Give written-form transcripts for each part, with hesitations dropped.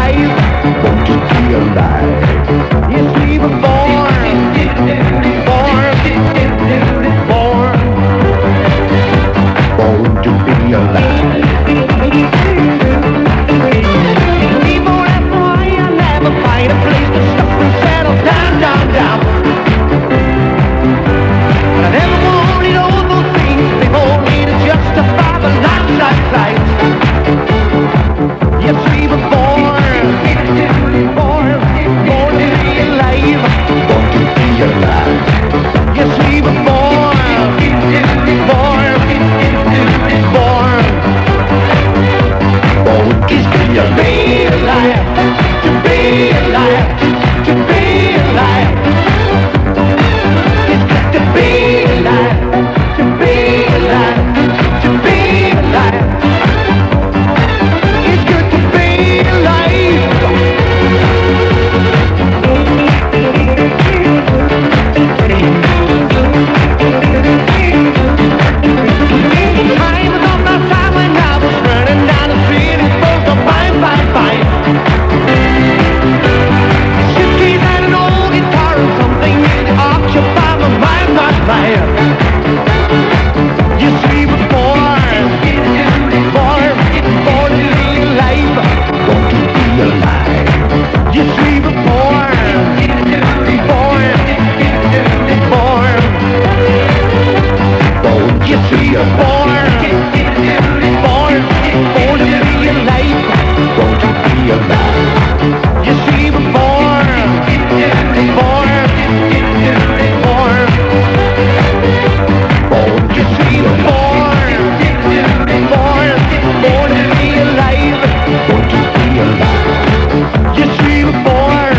alive. Want to be alive. Yes, we were born. Born to be alive. People ask why I never find a place to stop and settle down, down, down. But I never wanted all those things before me to justify the life, life, life. Yes, we were born to be alive. Born to be alive. Yes, we were born. Is to be alive, to be alive, to be alive. It's got to be alive, to be alive, to be alive. It's good to be alive. Time was on my side when I was running down the street. Fine, fine, fine. Suitcase and an old guitar and something really occupy my mind, my mind. Yes, we were born to be alive. Born to be alive. Yes, we were born. Yes, we are born to be alive. Born to be alive. Yes, we were born. Yes, we were born to be alive. Born to be alive. Yes, we were born.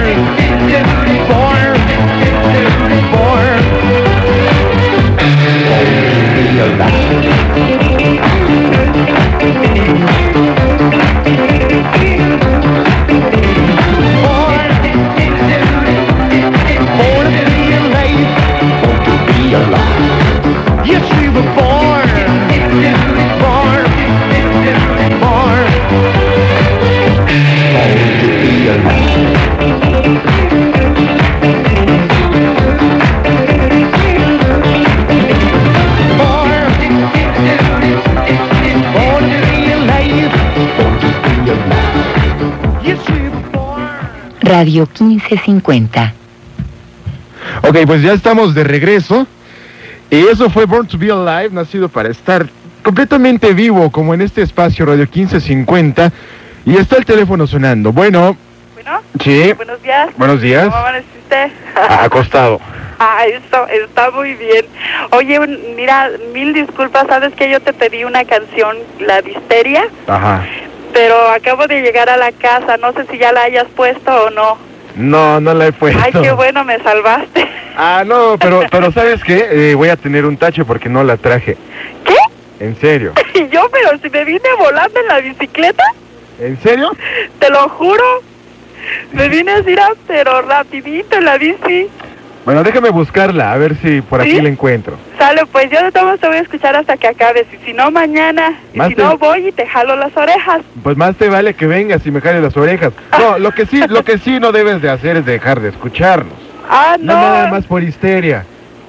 Radio 1550. Ok, pues ya estamos de regreso. Y eso fue Born to be Alive, nacido para estar completamente vivo, como en este espacio Radio 1550. Y está el teléfono sonando. Bueno. Bueno. Sí. Buenos días. Buenos días. ¿Cómo amaneciste? Acostado. Eso está muy bien. Oye, mira, mil disculpas, sabes que yo te pedí una canción, la de Histeria. Ajá. Pero acabo de llegar a la casa, no sé si ya la hayas puesto o no. No la he puesto. Ay, qué bueno, me salvaste. No, pero ¿sabes qué? Voy a tener un tache porque no la traje. ¿Qué? ¿En serio? ¿Y yo? Pero si me vine volando en la bicicleta. ¿En serio? Te lo juro. Me vine así, pero rapidito en la bici. Bueno, déjame buscarla, a ver si por aquí la encuentro. Sale, pues yo de todos te voy a escuchar hasta que acabes, y si no mañana, y si no voy y te jalo las orejas. Pues más te vale que vengas y me jales las orejas. No, lo que sí no debes de hacer es dejar de escucharnos. No. No nada más por histeria.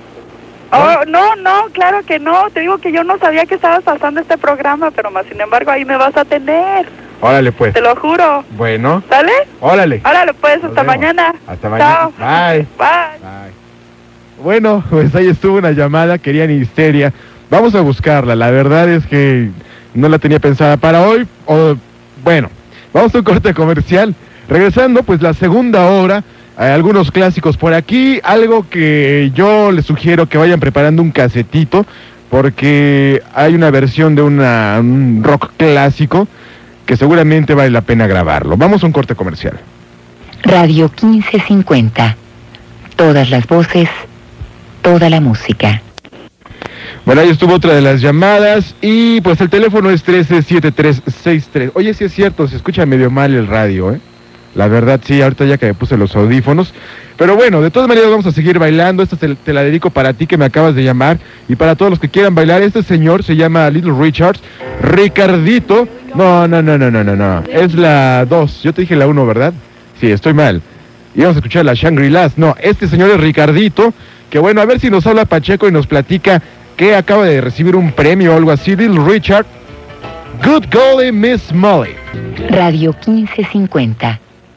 No, claro que no. Te digo que yo no sabía que estabas pasando este programa, pero más sin embargo ahí me vas a tener. Órale, pues. Te lo juro. Bueno. ¿Sale? Órale. Órale, pues, hasta mañana. Hasta mañana. Chao. Bye. Bye. Bueno, pues ahí estuvo una llamada, querían Histeria. Vamos a buscarla, la verdad es que no la tenía pensada para hoy. Bueno, vamos a un corte comercial. Regresando, pues la segunda hora, algunos clásicos por aquí, algo que yo les sugiero que vayan preparando un casetito, porque hay una versión de un rock clásico que seguramente vale la pena grabarlo. Vamos a un corte comercial. Radio 1550. Todas las voces, toda la música. Bueno, ahí estuvo otra de las llamadas y pues el teléfono es 137363. Oye, sí es cierto, se escucha medio mal el radio, ¿eh? La verdad, sí, ahorita ya que me puse los audífonos. Pero bueno, de todas maneras vamos a seguir bailando. Esta te la dedico para ti que me acabas de llamar. Y para todos los que quieran bailar. Este señor se llama Little Richards. Ricardito. No. Es la 2. Yo te dije la 1, ¿verdad? Sí, estoy mal. Y vamos a escuchar la Shangri-Las. No, este señor es Ricardito. Que bueno, a ver si nos habla Pacheco y nos platica que acaba de recibir un premio o algo así. Little Richard. Good Golly Miss Molly. Radio 1550.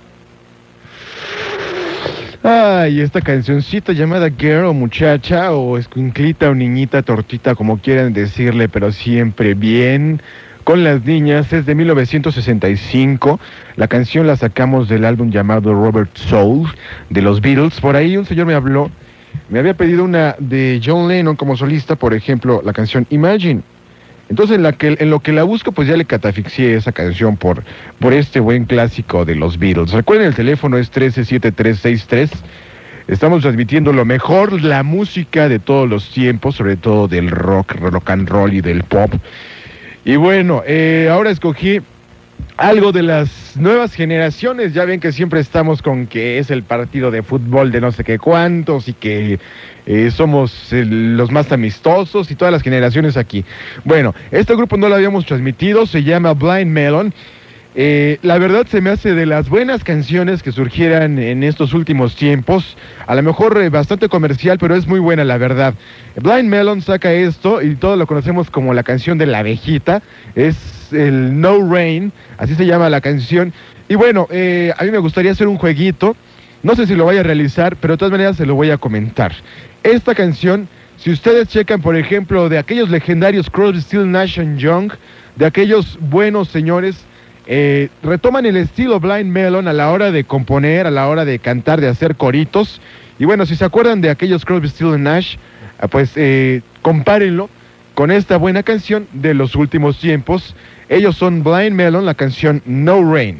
Ay, esta cancioncita llamada Girl o Muchacha o Escuinclita o Niñita Tortita, como quieran decirle, pero siempre bien con las niñas, es de 1965. La canción la sacamos del álbum llamado Robert Soul de los Beatles. Por ahí un señor me habló, me había pedido una de John Lennon como solista, por ejemplo, la canción Imagine. Entonces en lo que la busco, pues ya le catafixié esa canción por este buen clásico de los Beatles. Recuerden, el teléfono es 137363. Estamos transmitiendo lo mejor, la música de todos los tiempos, sobre todo del rock and roll y del pop. Y bueno, ahora escogí algo de las nuevas generaciones. Ya ven que siempre estamos con que es el partido de fútbol de no sé qué cuántos y que somos los más amistosos y todas las generaciones aquí. Bueno, este grupo no lo habíamos transmitido, se llama Blind Melon. La verdad se me hace de las buenas canciones que surgieran en estos últimos tiempos. A lo mejor bastante comercial, pero es muy buena la verdad. Blind Melon saca esto y todos lo conocemos como la canción de la abejita. Es el No Rain, así se llama la canción. Y bueno, a mí me gustaría hacer un jueguito. No sé si lo vaya a realizar, pero de todas maneras se lo voy a comentar. Esta canción, si ustedes checan, por ejemplo, de aquellos legendarios Crosby, Stills, Nash & Young, de aquellos buenos señores, retoman el estilo Blind Melon a la hora de componer, a la hora de cantar, de hacer coritos. Y bueno, si se acuerdan de aquellos Crosby, Stills, Nash, pues compárenlo con esta buena canción de los últimos tiempos. Ellos son Blind Melon, la canción No Rain.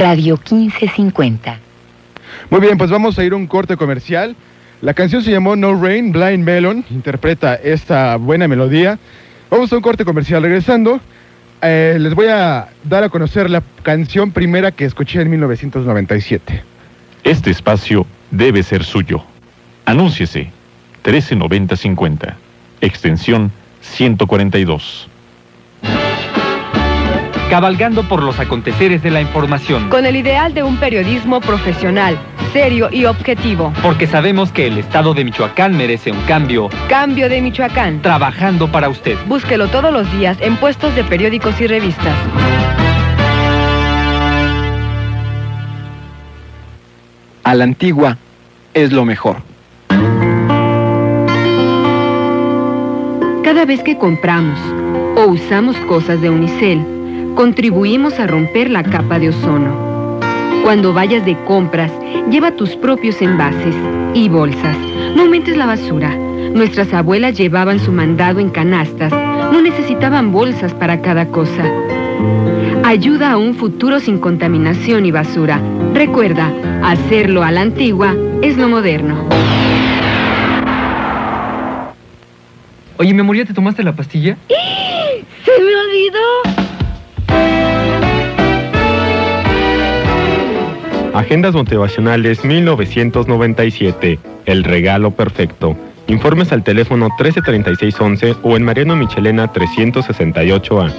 Radio 1550. Muy bien, pues vamos a ir a un corte comercial. La canción se llamó No Rain, Blind Melon, interpreta esta buena melodía. Vamos a un corte comercial. Regresando, les voy a dar a conocer la canción primera que escuché en 1997. Este espacio debe ser suyo. Anúnciese. 139050. Extensión 142. Cabalgando por los aconteceres de la información. Con el ideal de un periodismo profesional, serio y objetivo. Porque sabemos que el estado de Michoacán merece un cambio. Cambio de Michoacán. Trabajando para usted. Búsquelo todos los días en puestos de periódicos y revistas. A la antigua es lo mejor. Cada vez que compramos o usamos cosas de unicel, contribuimos a romper la capa de ozono. Cuando vayas de compras, lleva tus propios envases y bolsas. No aumentes la basura. Nuestras abuelas llevaban su mandado en canastas. No necesitaban bolsas para cada cosa. Ayuda a un futuro sin contaminación y basura. Recuerda, hacerlo a la antigua es lo moderno. Oye, mi amor, ¿ya te tomaste la pastilla? ¡Se me olvidó! Agendas Motivacionales 1997. El regalo perfecto. Informes al teléfono 133611 o en Mariano Michelena 368A.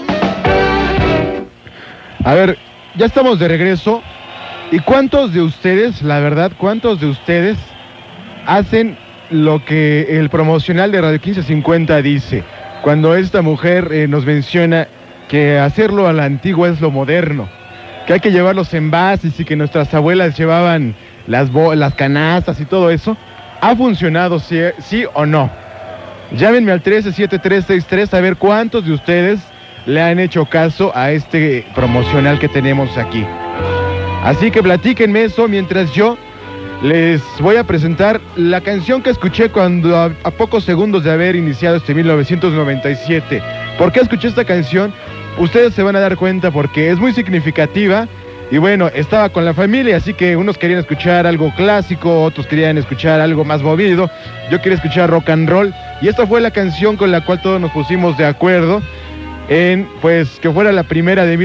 A ver, ya estamos de regreso. ¿Y cuántos de ustedes, la verdad, cuántos de ustedes hacen lo que el promocional de Radio 1550 dice? Cuando esta mujer nos menciona que hacerlo a la antigua es lo moderno, que hay que llevar los envases y que nuestras abuelas llevaban las canastas y todo eso. ¿Ha funcionado sí o no? Llámenme al 137363 a ver cuántos de ustedes le han hecho caso a este promocional que tenemos aquí. Así que platíquenme eso mientras yo les voy a presentar la canción que escuché cuando a pocos segundos de haber iniciado este 1997. ¿Por qué escuché esta canción? Ustedes se van a dar cuenta porque es muy significativa. Y bueno, estaba con la familia, así que unos querían escuchar algo clásico, otros querían escuchar algo más movido. Yo quería escuchar rock and roll. Y esta fue la canción con la cual todos nos pusimos de acuerdo en, pues, que fuera la primera de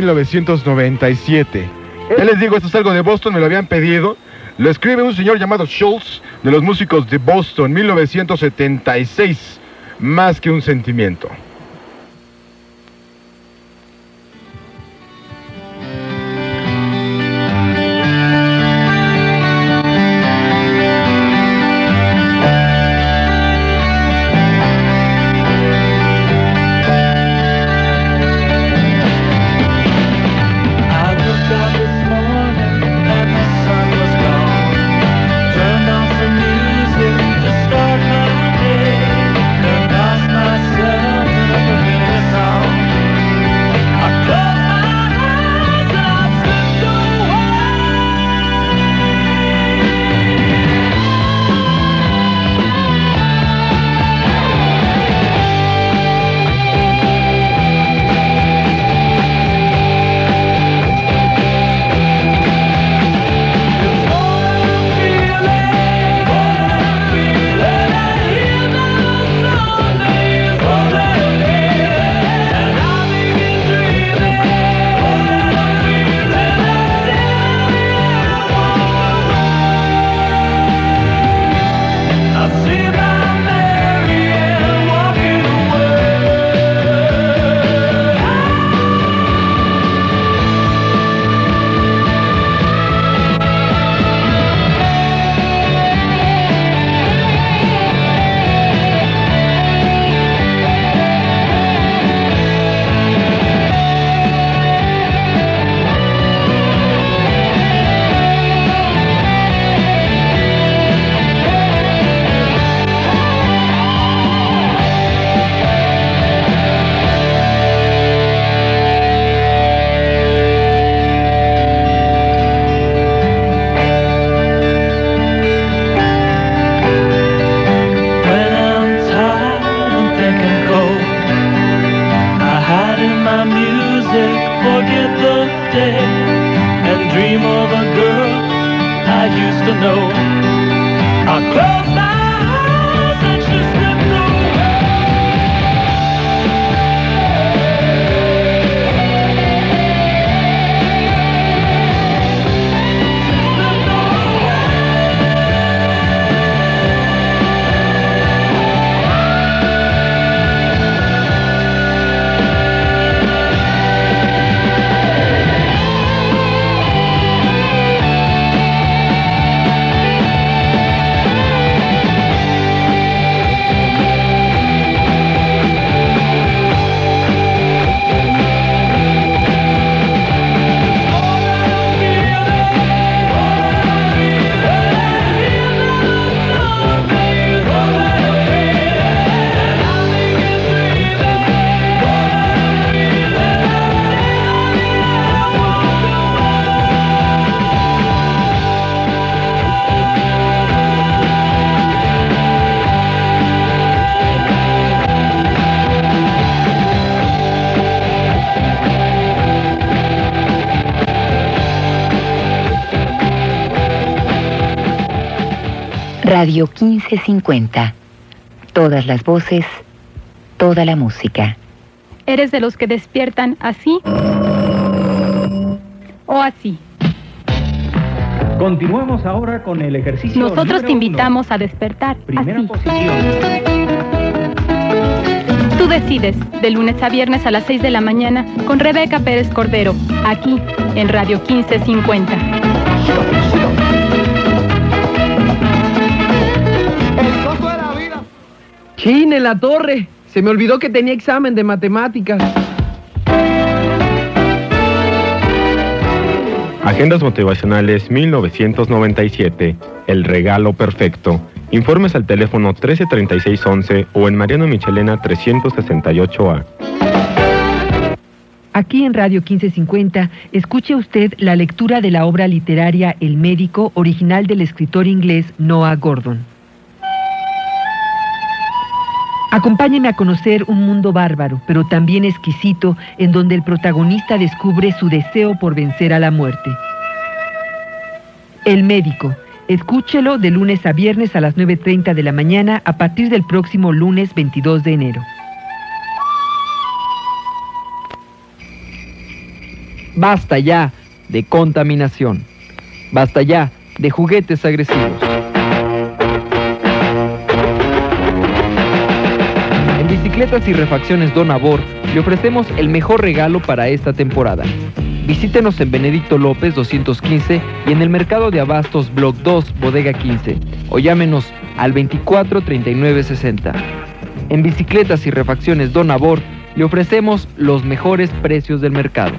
1997. Ya les digo, esto es algo de Boston, me lo habían pedido. Lo escribe un señor llamado Schultz, de los músicos de Boston, 1976. Más que un sentimiento. forget the day and dream name of a girl I used to know. I closed my eyes and she slipped Radio 1550. Todas las voces, toda la música. ¿Eres de los que despiertan así o así? Continuamos ahora con el ejercicio. Nosotros te invitamos a despertar Primera así. posición. Tú decides, de lunes a viernes a las 6 de la mañana, con Rebeca Pérez Cordero, aquí en Radio 1550. ¡Chin, en la torre! Se me olvidó que tenía examen de matemáticas. Agendas motivacionales 1997. El regalo perfecto. Informes al teléfono 133611 o en Mariano Michelena 368A. Aquí en Radio 1550, escuche usted la lectura de la obra literaria El médico, original del escritor inglés Noah Gordon. Acompáñeme a conocer un mundo bárbaro, pero también exquisito, en donde el protagonista descubre su deseo por vencer a la muerte. El médico. Escúchelo de lunes a viernes a las 9:30 de la mañana a partir del próximo lunes 22 de enero. Basta ya de contaminación. Basta ya de juguetes agresivos. En Bicicletas y Refacciones Don Abor le ofrecemos el mejor regalo para esta temporada. Visítenos en Benedicto López 215 y en el Mercado de Abastos Block 2, Bodega 15, o llámenos al 24 39 60. En Bicicletas y Refacciones Don Abor le ofrecemos los mejores precios del mercado.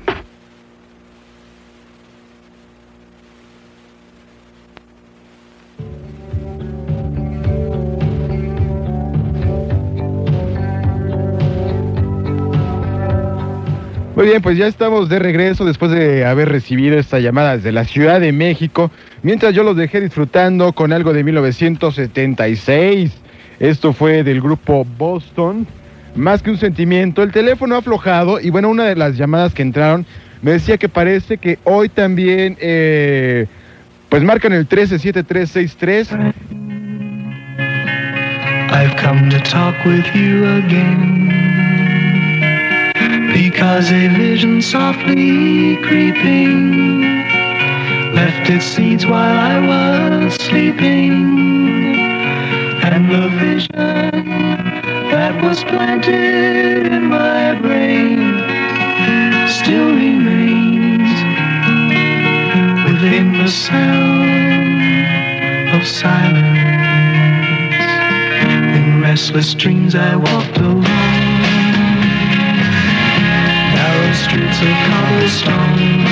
Muy bien, pues ya estamos de regreso después de haber recibido esta llamada desde la Ciudad de México, mientras yo los dejé disfrutando con algo de 1976. Esto fue del grupo Boston, Más que un sentimiento. El teléfono ha aflojado y bueno, una de las llamadas que entraron me decía que parece que hoy también pues marcan el 137363. I've come to talk with you again, because a vision softly creeping left its seeds while I was sleeping, and the vision that was planted in my brain still remains within the sound of silence. In restless dreams I walked alone, narrow streets of cobblestone,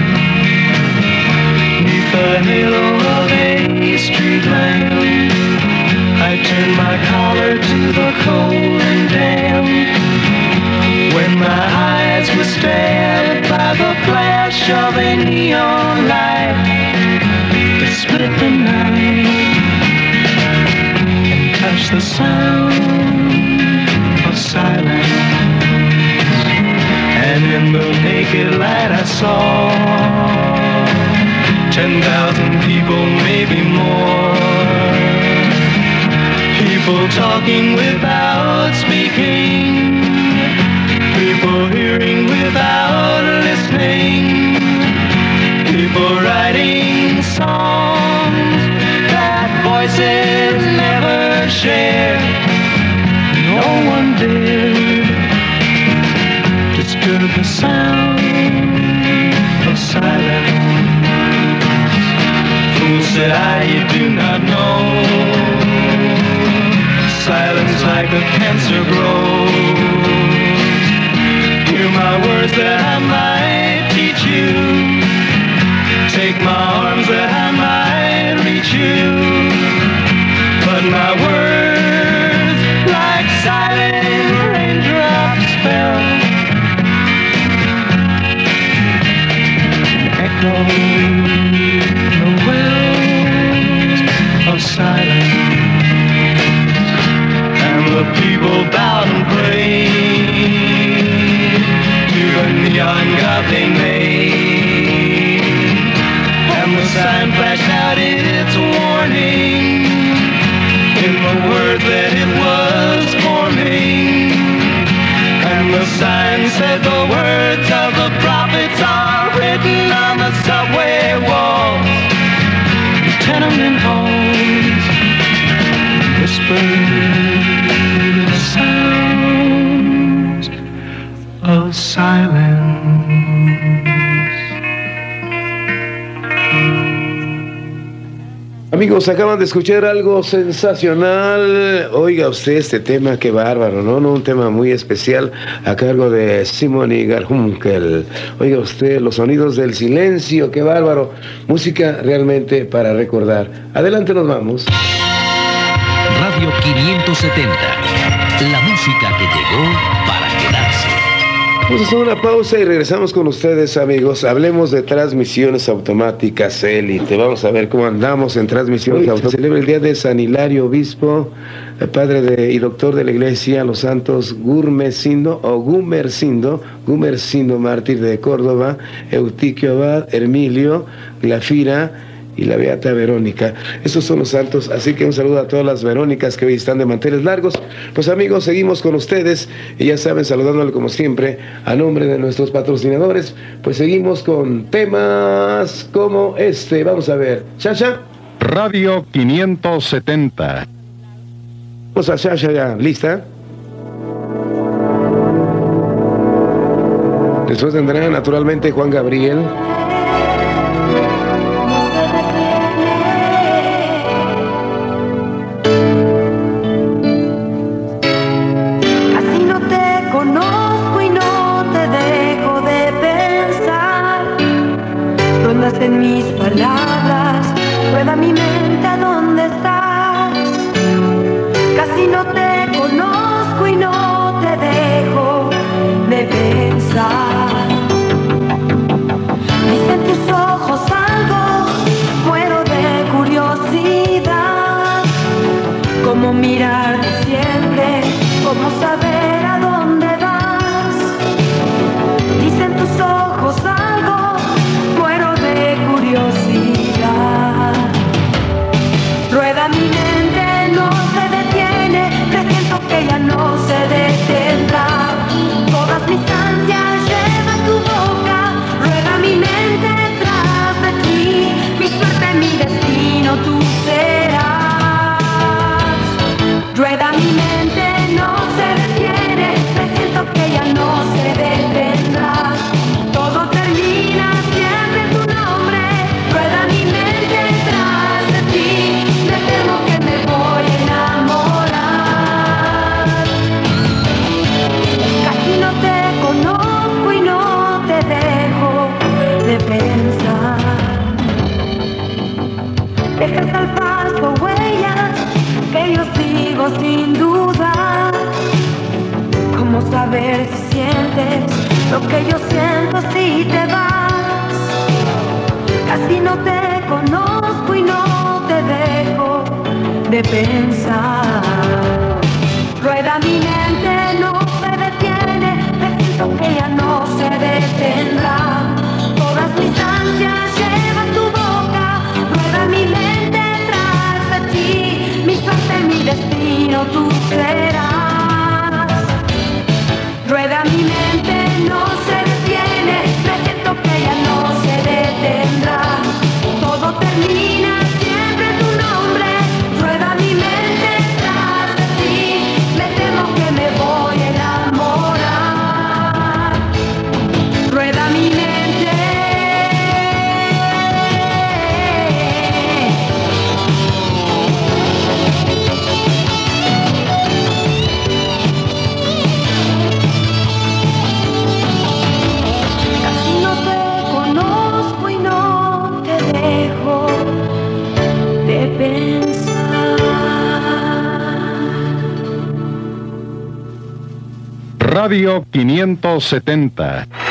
neath the halo of a street lamp. I turned my collar to the cold and damp, when my eyes were stabbed by the flash of a neon light that split the night and touched the sound of silence. And in the naked light I saw 10,000 people, maybe more. People talking without speaking. People hearing without listening. People writing songs that voices never share. No one dared disturb the sound of silence. Fool said you do not know. Silence like a cancer grows. Hear my words that I might teach you. Take my arms that I might reach you. But my words like silent raindrops fell. Echo the wells of silence. And the people bowed and prayed to the neon god they made. And the sign flashed out its warning in the word that it was forming. And the sign said the words of the prophets are written on the subway walls, tenement halls, whispered sounds of silence. Amigos, acaban de escuchar algo sensacional. Oiga usted este tema, qué bárbaro, ¿no? Un tema muy especial a cargo de Simon y Garfunkel. Oiga usted los sonidos del silencio, qué bárbaro. Música realmente para recordar. Adelante nos vamos. Radio 570, la música que llegó para quedarse. Vamos a hacer una pausa y regresamos con ustedes, amigos. Hablemos de transmisiones automáticas élite. Vamos a ver cómo andamos en transmisiones automáticas. Se celebra el día de San Hilario Obispo, padre y doctor de la Iglesia, los santos Gumersindo mártir de Córdoba, Eutiquio Abad, Hermilio, Glafira y la Beata Verónica. Estos son los santos, así que un saludo a todas las Verónicas que hoy están de manteles largos. Pues amigos, seguimos con ustedes y ya saben, saludándole como siempre a nombre de nuestros patrocinadores. Pues seguimos con temas como este. Vamos a ver, Chacha. Radio 570. Vamos a Chacha ya, ¿lista? Después tendrá naturalmente Juan Gabriel. En mis palabras, rueda mi mente a dónde estás. Casi no te conozco y no te dejo de pensar. Dicen tus ojos algo, muero de curiosidad. Cómo mirarte siempre, cómo saber a dónde vas. Dicen tus ojos algo, curiosidad. Rueda mi mente, no se detiene, presiento que ya no se detendrá. Todas mis ansias llevan tu boca, rueda mi mente tras de ti. Mi suerte, mi destino, tú serás. Rueda mi mente, no se detiene, presiento que ya no se detendrá. Todo termina siempre en tu nombre. Rueda mi mente tras de ti, me temo que me voy a enamorar. Casi no te conozco y no te dejo de pensar. Dejas al paso huellas que yo sigo sin dudar. ¿Cómo saber si sientes lo que yo siento si te vas? Casi no te conozco y no te dejo de pensar. Rueda mi mente, no se detiene, presiento que ya no se detendrá. Todas mis ansias llevan tu boca. Radio 570.